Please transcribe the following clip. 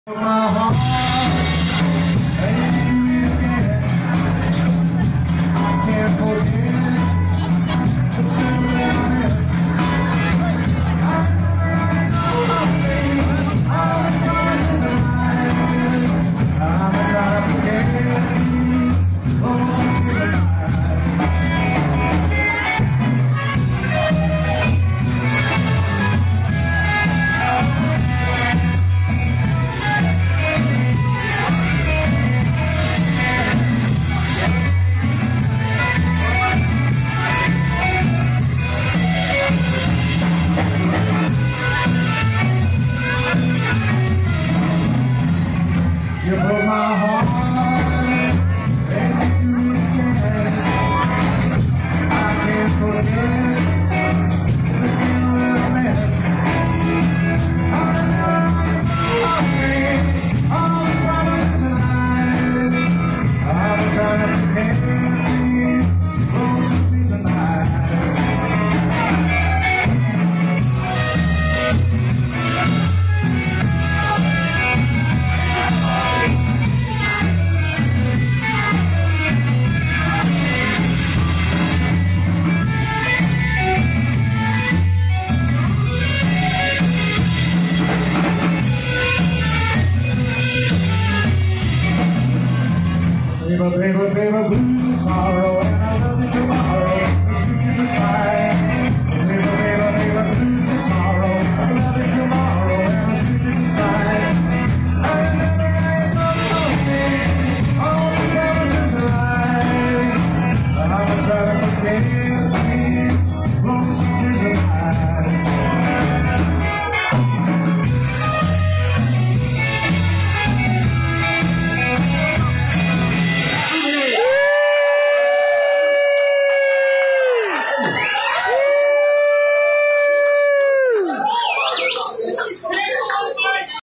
My heart, and you again. I can't forget the still I'm in. I know all the promises of mine. I'm trying to forget these lonesome tears of mine. You broke my heart, and you do it again. I can't forget the still little man. I know all the promises and lies. I'm trying to forget these lonesome trees and lies. Baby, baby, baby, blues and sorrow, and I love you tomorrow, the future's a sigh.